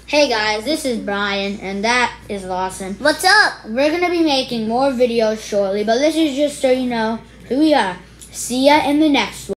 Hey guys, this is Brian, and that is Lawson. What's up? We're going to be making more videos shortly, but this is just so you know who we are. See ya in the next one.